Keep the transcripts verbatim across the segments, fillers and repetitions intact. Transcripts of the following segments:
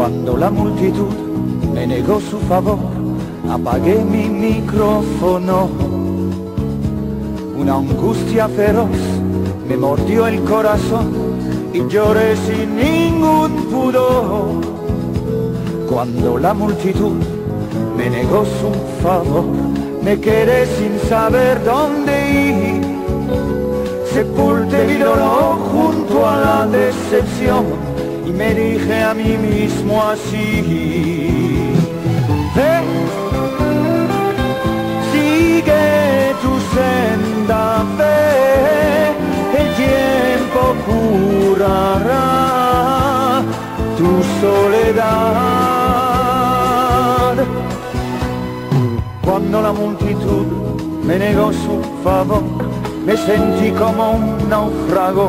Cuando la multitud me negó su favor, apagué mi micrófono. Una angustia feroz me mordió el corazón y lloré sin ningún pudor. Cuando la multitud me negó su favor, me quedé sin saber dónde ir. Sepulté mi dolor junto a la decepción y me dije a mí mismo así: ve, sigue tu senda, ve, el tiempo curará tu soledad. Cuando la multitud me negó su favor, me sentí como un náufrago.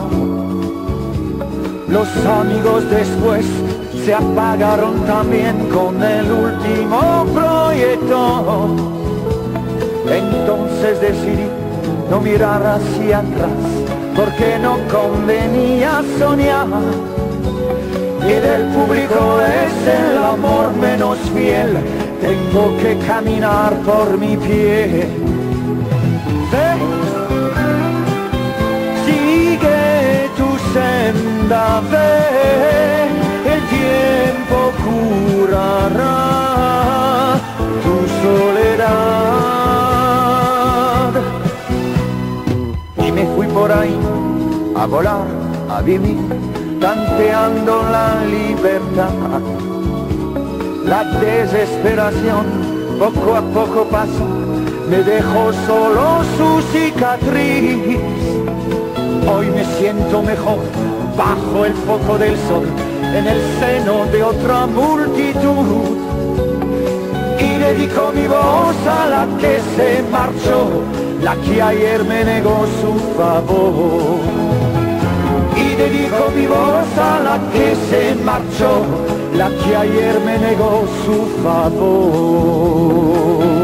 Los amigos después se apagaron también con el último proyecto. Entonces decidí no mirar hacia atrás, porque no convenía soñar. Y del público es el amor menos fiel, tengo que caminar por mi pie. Ve, sigue tu senda, ve, el tiempo curará tu soledad. Y me fui por ahí a volar, a vivir, tanteando la libertad. La desesperación poco a poco pasó, me dejó solo su cicatriz. Hoy me siento mejor bajo el foco del sol, en el seno de otra multitud, y dedico mi voz a la que se marchó, la que ayer me negó su favor. Y dedico mi voz a la que se marchó, la que ayer me negó su favor.